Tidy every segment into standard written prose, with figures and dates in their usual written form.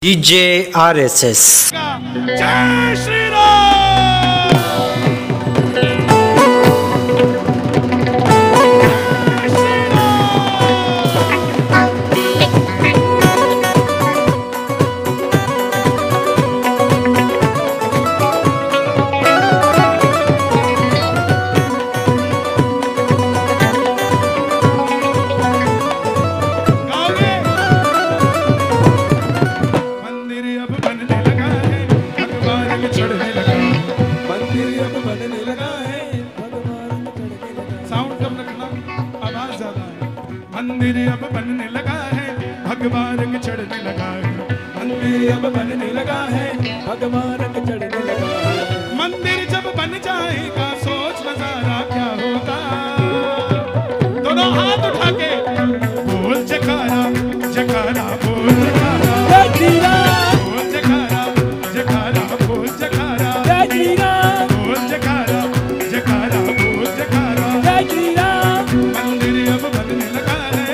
DJ RSS। जय श्री राम। मंदिर अब बनने लगा है, भगवान रंग चढ़ने लगा है। मंदिर अब बनने लगा है, भगवान रंग चढ़ने लगा है। मंदिर जब बन जाएगा सोच नजारा क्या होगा। दोनों हाथ उठा के बोल जयकारा जयकारा बोल जयकारा बोल जयकारा जयकारा बोल जयकारा बोल जयकारा जयकारा बोल जयकारा। मंदिर अब बनने लगा है।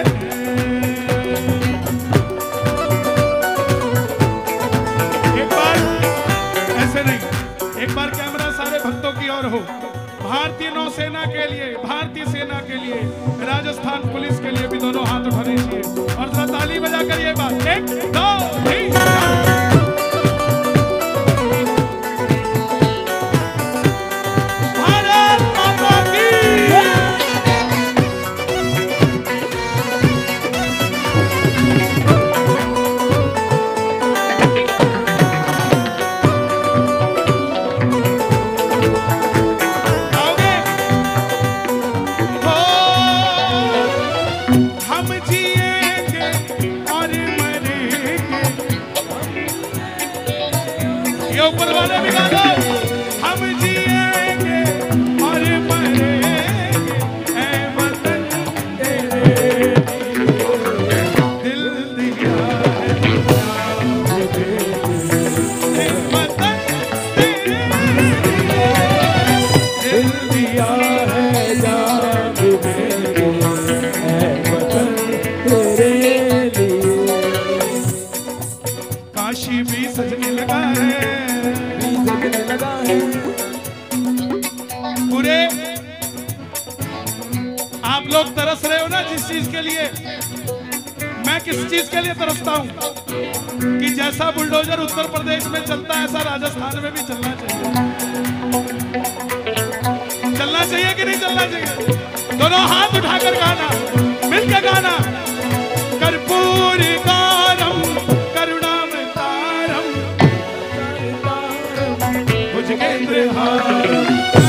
एक बार कैमरा सारे भक्तों की ओर हो। भारतीय नौसेना के लिए, भारतीय सेना के लिए, राजस्थान पुलिस के लिए भी दोनों हाथ उठाने चाहिए और जरा ताली बजा कर ये बात 1 2 3 भारत माता की। ऊपर वाले भी गा दो। हम जिएंगे और मरेंगे ऐ वतन तेरे दिल दिया है वतन तेरे दिल दिया है जान देंगे ऐ वतन तेरे लिए। काशी भी सजने लगा है, पूरे आप लोग तरस रहे हो ना जिस चीज के लिए, मैं किस चीज के लिए तरसता हूं कि जैसा बुलडोजर उत्तर प्रदेश में चलता है ऐसा राजस्थान में भी चलना चाहिए। चलना चाहिए कि नहीं चलना चाहिए? दोनों हाथ उठाकर गाना, मिलकर गाना। कर्पूर कारम करुणावतारम भुजगेंद्रहारम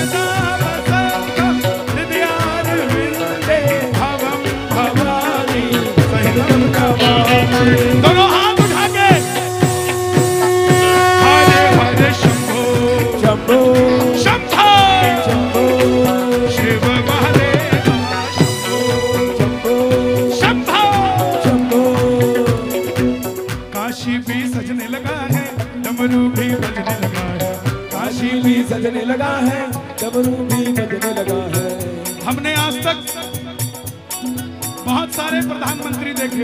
दोनों हाथ उठा के हरे हरे शंभो शंभो शंभो शंभो शिव महादेव शंभो शंभो शंभो। काशी भी सजने लगा है, डमरू भी बजने लगा है। काशी भी सजने लगा है, डमरू भी बजने लगा है। हमने आज तक बहुत सारे प्रधानमंत्री देखे,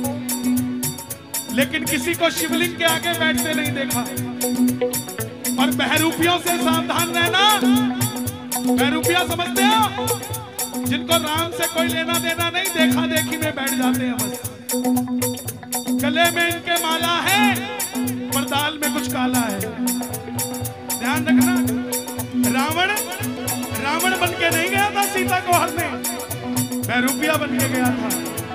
लेकिन किसी को शिवलिंग के आगे बैठते नहीं देखा। और बहरूपियों से सावधान रहना। बहरूपिया समझते हो? जिनको राम से कोई लेना देना नहीं, देखा देखी में बैठ जाते हैं बस। गले में इनके माला है पर दाल में कुछ काला है। ध्यान रखना। रावण बन के नहीं गया था सीता को हरने, बहरूपिया बन के गया था।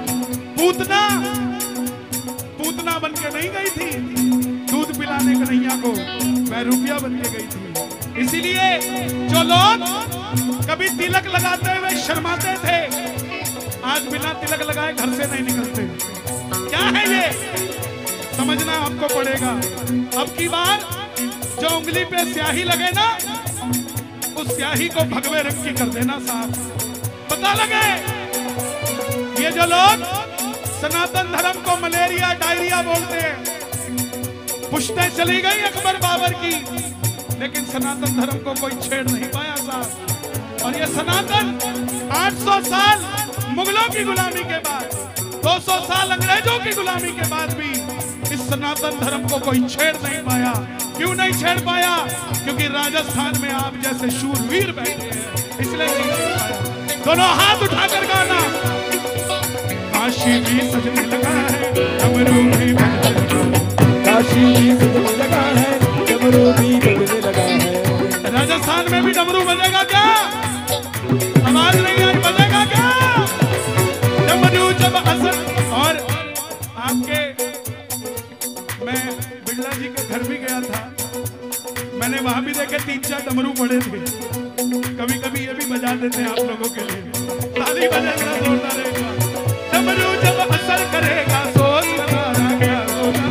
पूतना बन के नहीं गई थी दूध पिलाने कन्हैया को, बहरूपिया बन के गई थी। इसीलिए जो लोग कभी तिलक लगाते हुए शर्माते थे, आज बिना तिलक लगाए घर से नहीं निकलते। क्या है ये? समझना आपको पड़ेगा। अब की बार जो उंगली पे स्याही लगे ना, उस स्याही को भगवे रंग की कर देना साहब, पता लगे। ये जो लोग सनातन धर्म को मलेरिया डायरिया बोलते हैं, पुश्तें चली गई अकबर बाबर की, लेकिन सनातन धर्म को कोई छेड़ नहीं पाया साहब। और ये सनातन 800 साल मुगलों की गुलामी के बाद, 200 साल अंग्रेजों की गुलामी के बाद भी इस सनातन धर्म को कोई छेड़ नहीं पाया। क्यों नहीं छेड़ पाया? क्योंकि राजस्थान में आप जैसे शूरवीर बैठे हैं, इसलिए नहीं छेड़ पाया। दोनों हाथ उठाकर गाना। काशी भी सजने लगा है, डमरू भी बजने लगा है। काशी भी सजने लगा है, डमरू भी बजने लगा है। राजस्थान में भी डमरू बजेगा क्या? आवाज नहीं आई, बजेगा क्या? डमरू जब असर। और आपके, मैं बिरला जी के घर भी गया था, मैंने वहां भी देखे 3-4 डमरू पड़े थे। कभी कभी ये भी बजा देते हैं आप लोगों के लिए। ताली बजेगा जोरदार एक बार। डमरू जब असर करेगा सोच लगाना क्या होगा।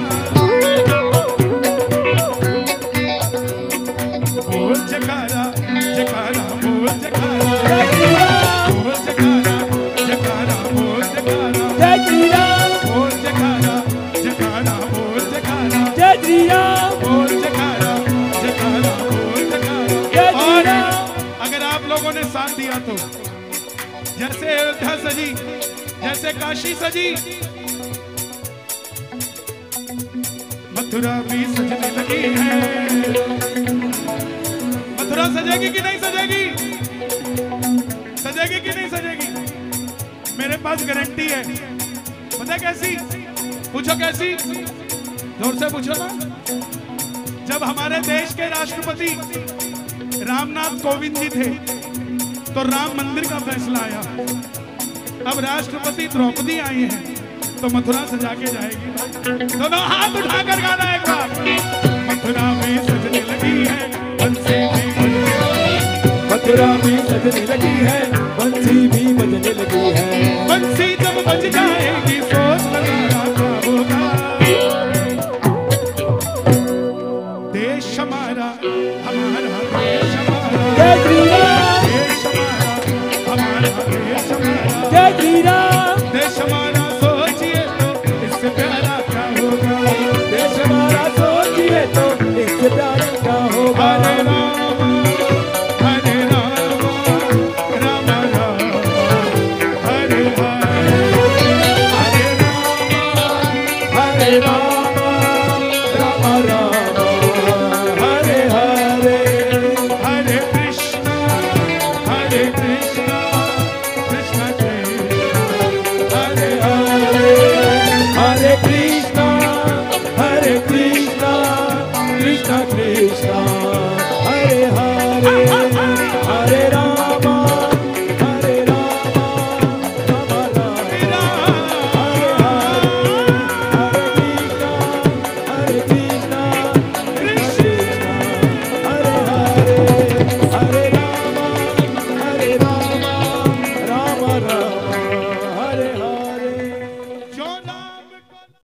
बोल जकारा जकारा बोल जकारा, बोल जकारा जकारा बोल जकारा, जय श्री राम बोल जकारा जकारा बोल जकारा, जय श्री राम बोल जकारा जकारा बोल जय जकारा। श्री और राम। अगर आप लोगों ने साथ दिया तो जैसे अयोध्या सजी, जैसे काशी सजी, मथुरा भी सजने लगी है। मथुरा सजेगी कि नहीं सजेगी? सजेगी कि नहीं सजेगी? मेरे पास गारंटी है। पता कैसी? पूछो कैसी? जोर से पूछो ना। जब हमारे देश के राष्ट्रपति रामनाथ कोविंद जी थे तो राम मंदिर का फैसला आया। अब राष्ट्रपति द्रौपदी आई हैं तो मथुरा सजा के जाएगी। दोनों हाथ उठाकर गाना एक बार। मथुरा भी सजने लगी है, बंसी भी बजने लगी है। मथुरा भी सजने लगी है, बंसी भी बजने लगी है। बंसी जब बज जाएगी सो